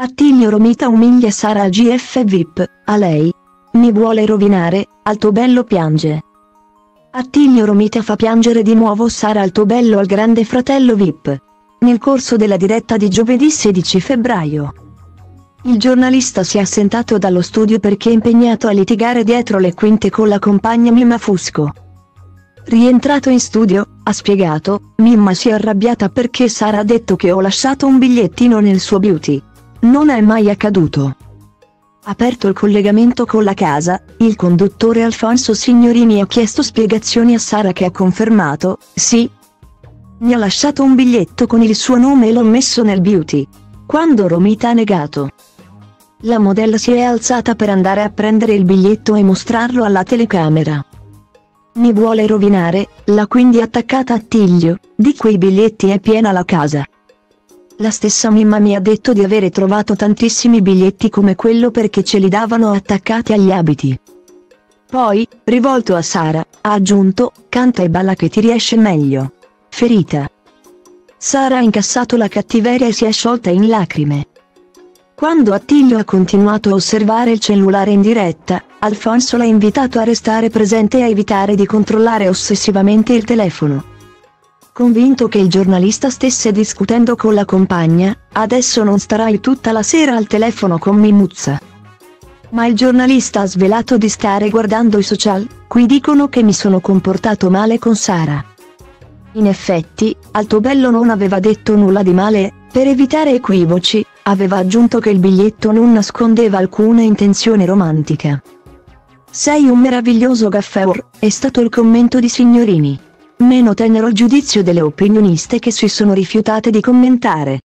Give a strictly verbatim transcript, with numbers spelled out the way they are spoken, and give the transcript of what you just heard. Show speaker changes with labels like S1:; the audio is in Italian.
S1: Attilio Romita umilia Sara al G F V I P, a lei. Mi vuole rovinare, Altobello piange. Attilio Romita fa piangere di nuovo Sara Altobello al Grande Fratello V I P. Nel corso della diretta di giovedì sedici febbraio. Il giornalista si è assentato dallo studio perché è impegnato a litigare dietro le quinte con la compagna Mimma Fusco. Rientrato in studio, ha spiegato, Mimma si è arrabbiata perché Sara ha detto che ho lasciato un bigliettino nel suo beauty. Non è mai accaduto. Aperto il collegamento con la casa, il conduttore Alfonso Signorini ha chiesto spiegazioni a Sara che ha confermato, sì. Mi ha lasciato un biglietto con il suo nome e l'ho messo nel beauty. Quando Romita ha negato. La modella si è alzata per andare a prendere il biglietto e mostrarlo alla telecamera. Mi vuole rovinare, l'ha quindi attaccata Attilio, di quei biglietti è piena la casa. La stessa Mimma mi ha detto di avere trovato tantissimi biglietti come quello perché ce li davano attaccati agli abiti. Poi, rivolto a Sara, ha aggiunto, canta e balla che ti riesce meglio. Ferita. Sara ha incassato la cattiveria e si è sciolta in lacrime. Quando Attilio ha continuato a osservare il cellulare in diretta, Alfonso l'ha invitato a restare presente e a evitare di controllare ossessivamente il telefono. Convinto che il giornalista stesse discutendo con la compagna, adesso non starai tutta la sera al telefono con Mimuzza. Ma il giornalista ha svelato di stare guardando i social, qui dicono che mi sono comportato male con Sara. In effetti, Altobello non aveva detto nulla di male, per evitare equivoci, aveva aggiunto che il biglietto non nascondeva alcuna intenzione romantica. Sei un meraviglioso gaffeur, è stato il commento di Signorini. Meno tenero il giudizio delle opinioniste che si sono rifiutate di commentare.